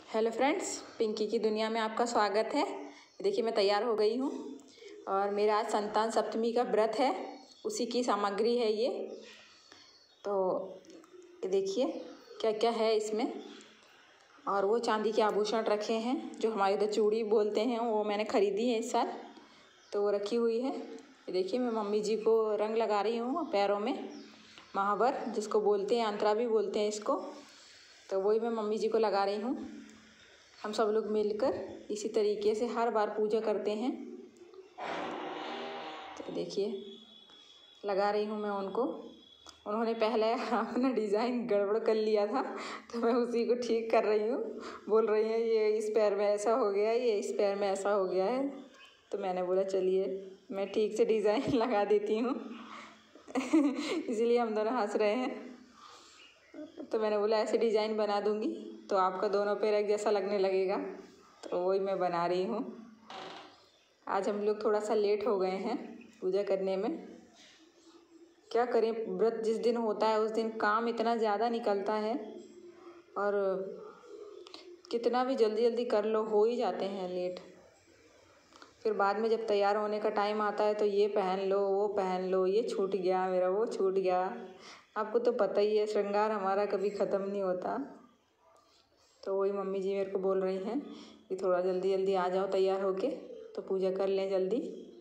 Hello friends, Pinky की दुनिया में आपका स्वागत है। देखिए मैं तैयार हो गई हूँ और मेरा आज संतान सप्तमी का व्रत है, उसी की सामग्री है ये। तो देखिए क्या क्या है इसमें। और वो चांदी के आभूषण रखे हैं जो हमारे इधर चूड़ी बोलते हैं, वो मैंने ख़रीदी है इस साल, तो वो रखी हुई है। देखिए मैं मम्मी जी को रंग लगा रही हूँ पैरों में, महावर जिसको बोलते हैं, अंतरा भी बोलते हैं इसको, तो वही मैं मम्मी जी को लगा रही हूँ। हम सब लोग मिलकर इसी तरीके से हर बार पूजा करते हैं। तो देखिए लगा रही हूँ मैं उनको। उन्होंने पहले अपना डिज़ाइन गड़बड़ कर लिया था, तो मैं उसी को ठीक कर रही हूँ। बोल रही हैं ये इस पैर में ऐसा हो गया है, ये इस पैर में ऐसा हो गया है। तो मैंने बोला चलिए मैं ठीक से डिज़ाइन लगा देती हूँ। इसीलिए हम दोनों हंस रहे हैं। तो मैंने बोला ऐसे डिज़ाइन बना दूँगी तो आपका दोनों पैर एक जैसा लगने लगेगा, तो वही मैं बना रही हूँ। आज हम लोग थोड़ा सा लेट हो गए हैं पूजा करने में। क्या करें, व्रत जिस दिन होता है उस दिन काम इतना ज़्यादा निकलता है और कितना भी जल्दी जल्दी कर लो हो ही जाते हैं लेट। फिर बाद में जब तैयार होने का टाइम आता है तो ये पहन लो, वो पहन लो, ये छूट गया मेरा, वो छूट गया। आपको तो पता ही है श्रृंगार हमारा कभी ख़त्म नहीं होता। तो वही मम्मी जी मेरे को बोल रही हैं कि थोड़ा जल्दी जल्दी आ जाओ तैयार होके, तो पूजा कर लें जल्दी।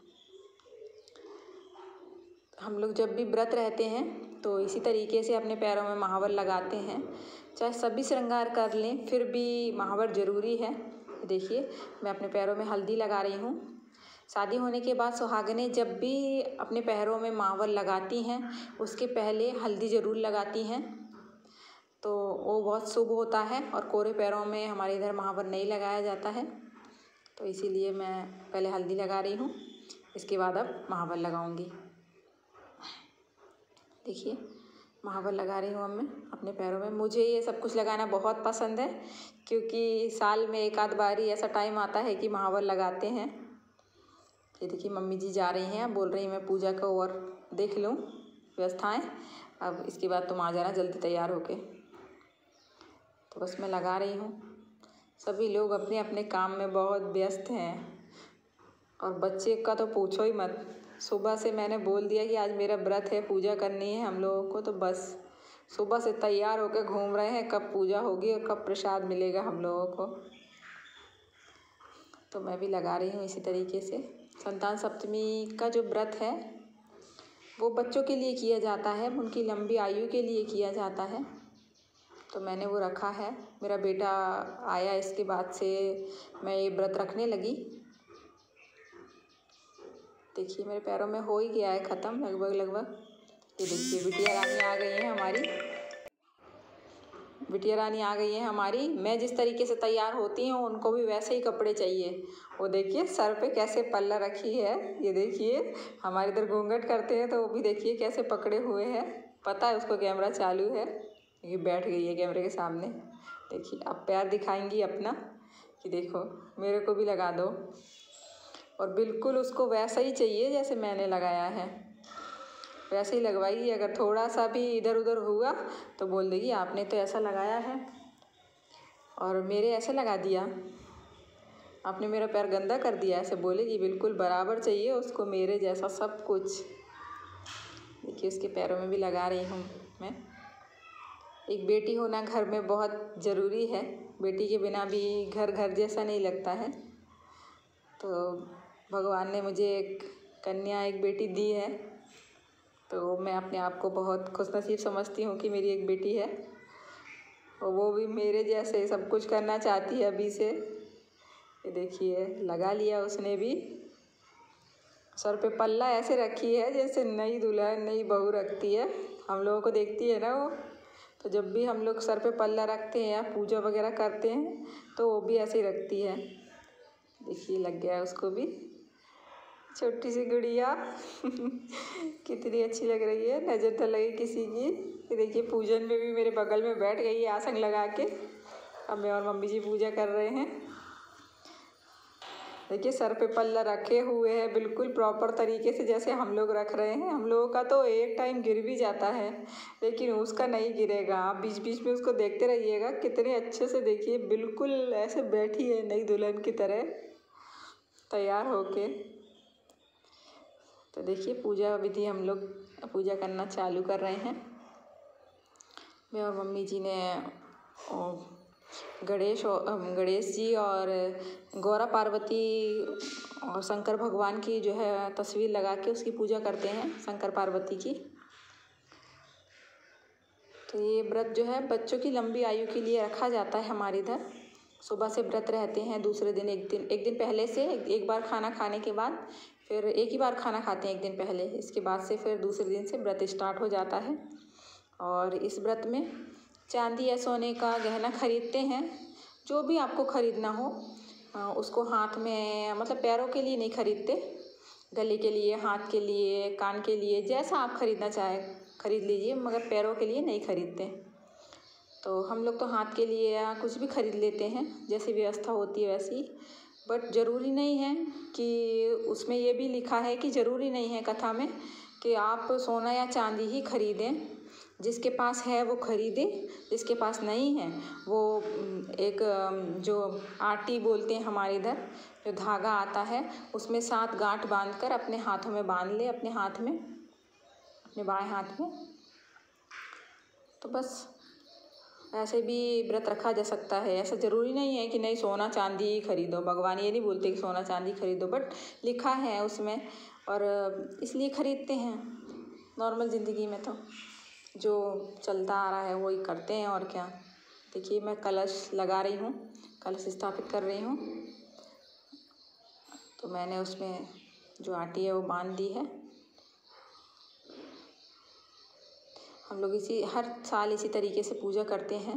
हम लोग जब भी व्रत रहते हैं तो इसी तरीके से अपने पैरों में महावर लगाते हैं। चाहे सभी श्रृंगार कर लें फिर भी महावर ज़रूरी है। देखिए मैं अपने पैरों में हल्दी लगा रही हूँ। शादी होने के बाद सुहागनें जब भी अपने पैरों में महावर लगाती हैं उसके पहले हल्दी ज़रूर लगाती हैं, तो वो बहुत शुभ होता है। और कोरे पैरों में हमारे इधर महावर नहीं लगाया जाता है, तो इसीलिए मैं पहले हल्दी लगा रही हूँ, इसके बाद अब महावर लगाऊंगी। देखिए महावर लगा रही हूँ अब मैं अपने पैरों में। मुझे ये सब कुछ लगाना बहुत पसंद है क्योंकि साल में एक आध बार ही ऐसा टाइम आता है कि महावर लगाते हैं। ये देखिए मम्मी जी जा रही हैं, बोल रही मैं पूजा को और देख लूँ व्यवस्थाएं, अब इसके बाद तुम आ जाना जल्दी तैयार होके। तो बस मैं लगा रही हूँ। सभी लोग अपने अपने काम में बहुत व्यस्त हैं और बच्चे का तो पूछो ही मत। सुबह से मैंने बोल दिया कि आज मेरा व्रत है, पूजा करनी है हम लोगों को, तो बस सुबह से तैयार होकर घूम रहे हैं कब पूजा होगी और कब प्रसाद मिलेगा हम लोगों को। तो मैं भी लगा रही हूँ इसी तरीके से। संतान सप्तमी का जो व्रत है वो बच्चों के लिए किया जाता है, उनकी लंबी आयु के लिए किया जाता है, तो मैंने वो रखा है। मेरा बेटा आया इसके बाद से मैं ये व्रत रखने लगी। देखिए मेरे पैरों में हो ही गया है ख़त्म लगभग। ये देखिए बिटिया रानी आ गई है हमारी, बिटिया रानी आ गई है हमारी। मैं जिस तरीके से तैयार होती हूँ उनको भी वैसे ही कपड़े चाहिए। वो देखिए सर पे कैसे पल्ला रखी है, ये देखिए हमारे इधर घूंघट करते हैं तो वो भी देखिए कैसे पकड़े हुए हैं। पता है उसको कैमरा चालू है, ये बैठ गई है कैमरे के सामने। देखिए अब पैर दिखाएंगी अपना कि देखो मेरे को भी लगा दो, और बिल्कुल उसको वैसा ही चाहिए जैसे मैंने लगाया है, वैसे ही लगवाएगी। अगर थोड़ा सा भी इधर उधर हुआ तो बोल देगी आपने तो ऐसा लगाया है और मेरे ऐसे लगा दिया, आपने मेरा पैर गंदा कर दिया, ऐसे बोलेगी। बिल्कुल बराबर चाहिए उसको मेरे जैसा सब कुछ। देखिए उसके पैरों में भी लगा रही हूँ मैं। एक बेटी होना घर में बहुत ज़रूरी है, बेटी के बिना भी घर घर जैसा नहीं लगता है। तो भगवान ने मुझे एक कन्या, एक बेटी दी है, तो मैं अपने आप को बहुत खुशनसीब समझती हूँ कि मेरी एक बेटी है और वो भी मेरे जैसे सब कुछ करना चाहती है अभी से। ये देखिए लगा लिया उसने भी। सर पे पल्ला ऐसे रखी है जैसे नई दुल्हन नई बहू रखती है, हम लोगों को देखती है ना वो, तो जब भी हम लोग सर पे पल्ला रखते हैं या पूजा वगैरह करते हैं तो वो भी ऐसे ही रखती है। देखिए लग गया है उसको भी, छोटी सी गुड़िया। कितनी अच्छी लग रही है, नज़र तो लगी किसी की। ये देखिए पूजन में भी मेरे बगल में बैठ गई है आसन लगा के। अब मैं और मम्मी जी पूजा कर रहे हैं। देखिए सर पे पल्ला रखे हुए हैं बिल्कुल प्रॉपर तरीके से जैसे हम लोग रख रहे हैं। हम लोगों का तो एक टाइम गिर भी जाता है, लेकिन उसका नहीं गिरेगा। आप बीच बीच में उसको देखते रहिएगा कितने अच्छे से, देखिए बिल्कुल ऐसे बैठी है नई दुल्हन की तरह तैयार होके। तो देखिए पूजा विधि हम लोग पूजा करना चालू कर रहे हैं। मैं और मम्मी जी ने गणेश जी और गौरा पार्वती और शंकर भगवान की जो है तस्वीर लगा के उसकी पूजा करते हैं, शंकर पार्वती की। तो ये व्रत जो है बच्चों की लंबी आयु के लिए रखा जाता है हमारे इधर। सुबह से व्रत रहते हैं, दूसरे दिन एक दिन पहले से एक बार खाना खाने के बाद फिर एक ही बार खाना खाते हैं एक दिन पहले, इसके बाद से फिर दूसरे दिन से व्रत स्टार्ट हो जाता है। और इस व्रत में चांदी या सोने का गहना खरीदते हैं, जो भी आपको खरीदना हो उसको हाथ में, मतलब पैरों के लिए नहीं खरीदते, गले के लिए, हाथ के लिए, कान के लिए, जैसा आप खरीदना चाहें खरीद लीजिए, मगर पैरों के लिए नहीं खरीदते। तो हम लोग तो हाथ के लिए या कुछ भी खरीद लेते हैं, जैसी व्यवस्था होती है वैसी। बट ज़रूरी नहीं है कि उसमें ये भी लिखा है कि ज़रूरी नहीं है कथा में कि आप सोना या चांदी ही खरीदें। जिसके पास है वो खरीदे, जिसके पास नहीं है वो एक जो आटी बोलते हैं हमारे इधर, जो धागा आता है उसमें 7 गांठ बांधकर अपने हाथों में बांध ले, अपने हाथ में, अपने बाएं हाथ में। तो बस ऐसे भी व्रत रखा जा सकता है। ऐसा ज़रूरी नहीं है कि नहीं सोना चांदी ही खरीदो। भगवान ये नहीं बोलते कि सोना चांदी खरीदो, बट लिखा है उसमें और इसलिए खरीदते हैं। नॉर्मल ज़िंदगी में तो जो चलता आ रहा है वही करते हैं, और क्या। देखिए मैं कलश लगा रही हूँ, कलश स्थापित कर रही हूँ। तो मैंने उसमें जो आटी है वो बांध दी है। हम लोग हर साल इसी तरीके से पूजा करते हैं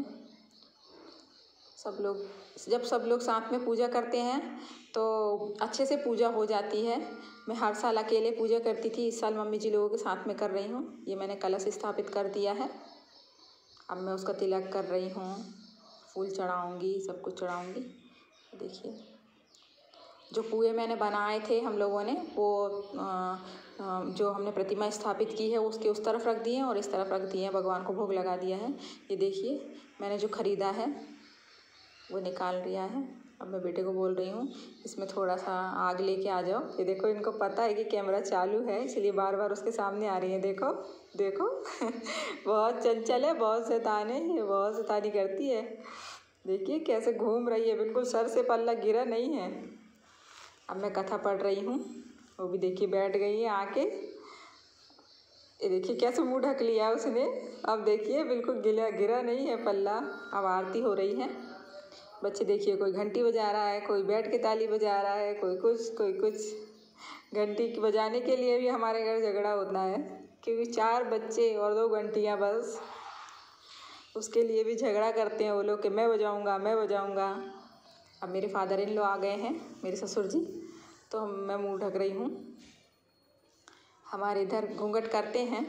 सब लोग। जब सब लोग साथ में पूजा करते हैं तो अच्छे से पूजा हो जाती है। मैं हर साल अकेले पूजा करती थी, इस साल मम्मी जी लोगों के साथ में कर रही हूँ। ये मैंने कलश स्थापित कर दिया है, अब मैं उसका तिलक कर रही हूँ, फूल चढ़ाऊँगी, सब कुछ चढ़ाऊँगी। देखिए जो पुए मैंने बनाए थे हम लोगों ने, वो जो हमने प्रतिमा स्थापित की है उसके उस तरफ रख दिए हैं और इस तरफ रख दिए हैं, भगवान को भोग लगा दिया है। ये देखिए मैंने जो ख़रीदा है वो निकाल लिया है। अब मैं बेटे को बोल रही हूँ इसमें थोड़ा सा आग लेके आ जाओ। ये देखो इनको पता है कि कैमरा चालू है, इसलिए बार बार उसके सामने आ रही है। देखो देखो बहुत चंचल है, बहुत शैतान है, ये बहुत शैतानी करती है। देखिए कैसे घूम रही है, बिल्कुल सर से पल्ला गिरा नहीं है। अब मैं कथा पढ़ रही हूँ, वो भी देखिए बैठ गई है आके। ये देखिए कैसे मुंह ढक लिया उसने। अब देखिए बिल्कुल गिरा नहीं है पल्ला। अब आरती हो रही है। बच्चे देखिए कोई घंटी बजा रहा है, कोई बैठ के ताली बजा रहा है, कोई कुछ। घंटी बजाने के लिए भी हमारे घर झगड़ा होता है, क्योंकि 4 बच्चे और 2 घंटियाँ बस, उसके लिए भी झगड़ा करते हैं वो लोग कि मैं बजाऊँगा, मैं बजाऊँगा। अब मेरे फादर इन लॉ आ गए हैं, मेरे ससुर जी, तो मैं मुंह ढक रही हूँ। हमारे इधर घूंघट करते हैं,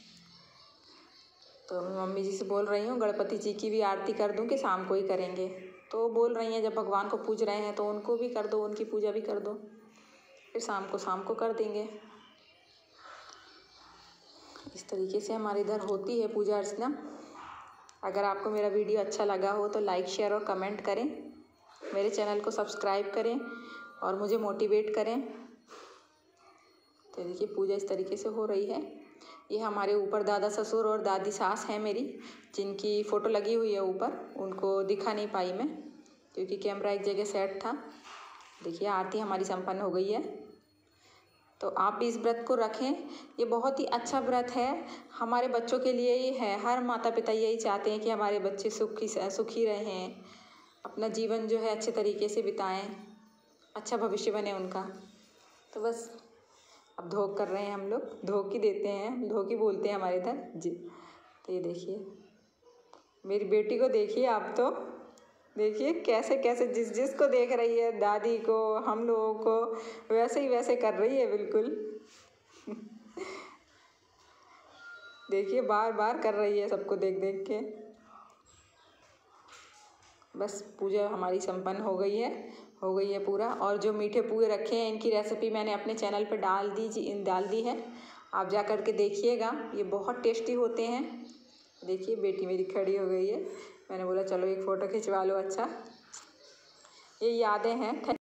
तो मैं मम्मी जी से बोल रही हूँ गणपति जी की भी आरती कर दूँ कि शाम को ही करेंगे। तो बोल रही हैं जब भगवान को पूज रहे हैं तो उनको भी कर दो, उनकी पूजा भी कर दो, फिर शाम को कर देंगे। इस तरीके से हमारे इधर होती है पूजा अर्चना। अगर आपको मेरा वीडियो अच्छा लगा हो तो लाइक, शेयर और कमेंट करें, मेरे चैनल को सब्सक्राइब करें और मुझे मोटिवेट करें। तो देखिए पूजा इस तरीके से हो रही है। ये हमारे ऊपर दादा ससुर और दादी सास हैं मेरी, जिनकी फ़ोटो लगी हुई है ऊपर, उनको दिखा नहीं पाई मैं क्योंकि कैमरा एक जगह सेट था। देखिए आरती हमारी संपन्न हो गई है। तो आप भी इस व्रत को रखें, ये बहुत ही अच्छा व्रत है, हमारे बच्चों के लिए ही है। हर माता पिता यही चाहते हैं कि हमारे बच्चे सुखी रहें, अपना जीवन जो है अच्छे तरीके से बिताएं, अच्छा भविष्य बने उनका। तो बस अब धोख कर रहे हैं हम लोग, धोख ही देते हैं, धोख ही बोलते हैं हमारे इधर जी। तो ये देखिए मेरी बेटी को, देखिए आप तो देखिए कैसे कैसे जिस को देख रही है, दादी को, हम लोगों को, वैसे ही वैसे कर रही है बिल्कुल। देखिए बार बार कर रही है सबको देख देख के। बस पूजा हमारी संपन्न हो गई है पूरा। और जो मीठे पुए रखे हैं इनकी रेसिपी मैंने अपने चैनल पर डाल दी है, आप जा कर के देखिएगा, ये बहुत टेस्टी होते हैं। देखिए बेटी मेरी खड़ी हो गई है, मैंने बोला चलो एक फ़ोटो खिंचवा लो। अच्छा, ये यादें हैं।